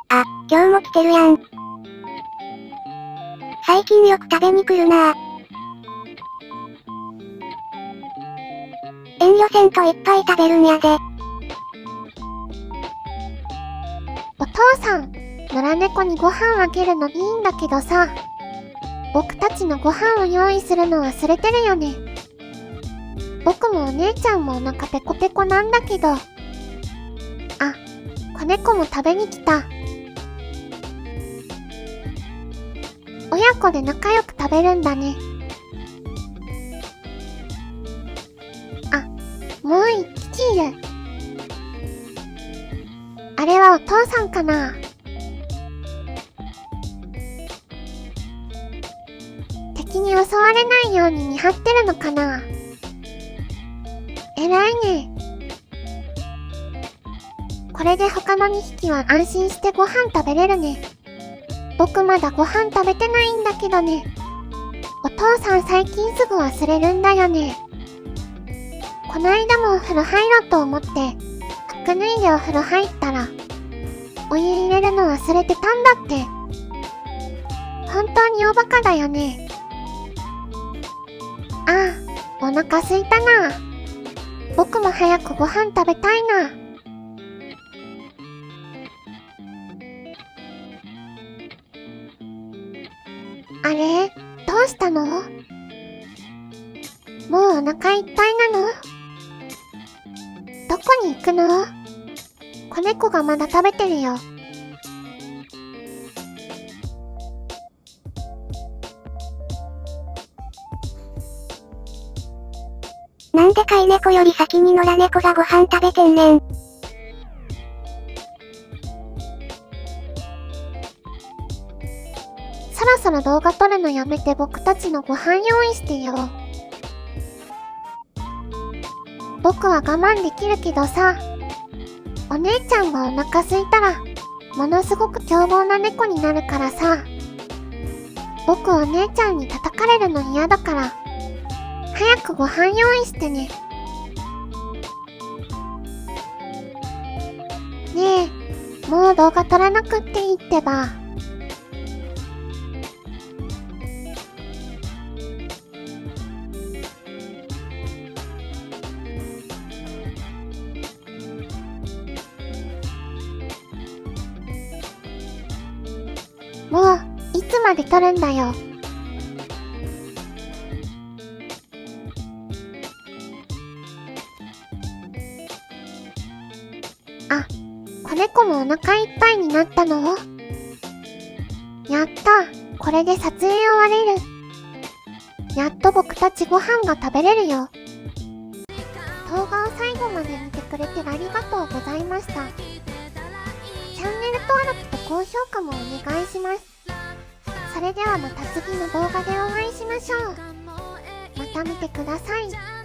あ、今日も来てるやん。最近よく食べに来るなぁ。遠慮せんといっぱい食べるんやで。 お父さん、野良猫にご飯あげるのいいんだけどさ、僕たちのご飯を用意するの忘れてるよね。僕もお姉ちゃんもお腹ペコペコなんだけど。あ、子猫も食べに来た。親子で仲良く食べるんだね。あ、もう一匹いる。あれはお父さんかな。敵に襲われないように見張ってるのかな。偉いね。これで他の2匹は安心してご飯食べれるね。僕まだご飯食べてないんだけどね。お父さん最近すぐ忘れるんだよね。こないだもお風呂入ろうと思って、服脱いでお風呂入ったら、お湯入れるの忘れてたんだって。本当におバカだよね。ああ、お腹すいたな。僕も早くご飯食べたいな。あれ、どうしたの？もうお腹いっぱいなの？どこに行くの？子猫がまだ食べてるよ。 なんで飼い猫より先に野良猫がご飯食べてんねん。 そろそろ動画撮るのやめて僕たちのご飯用意してよ。僕は我慢できるけどさ、お姉ちゃんがお腹空いたら、ものすごく凶暴な猫になるからさ。僕お姉ちゃんに叩かれるの嫌だから、早くご飯用意してね。ねえ、もう動画撮らなくっていいってば。もう、いつまで撮るんだよ。あ、子猫もお腹いっぱいになったの？やった、これで撮影終われる。やっと僕たちご飯が食べれるよ。動画を最後まで見てくれてありがとうございました。チャンネル登録と高評価もお願いします。それではまた次の動画でお会いしましょう。また見てください。